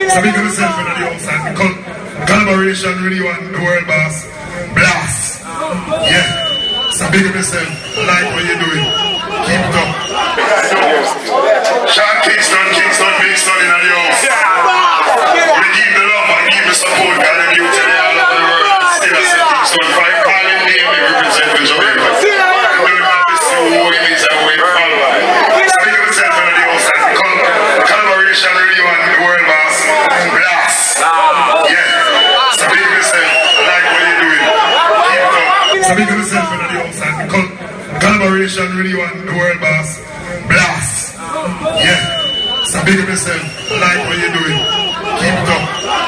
So big up yourself in the outside. Collaboration really want the world boss. Blast. Yeah. So big up yourself. Like what you're doing. Keep it up. Sean Kingston in the house. We give the love and give the support. God and you tell all over the world. Still I say Kingston 5 calling name we represent the Jamaica. Don't have to see who it is and who it follow. So big up yourself in the outside. Collaboration really want the world boss. Blast. Yeah. So big up yourself. Like what you're doing. Keep it up. So big up yourself in the outside. Collaboration really want the world boss. Blast. Yeah. So big up yourself. Like what you're doing. Keep it up.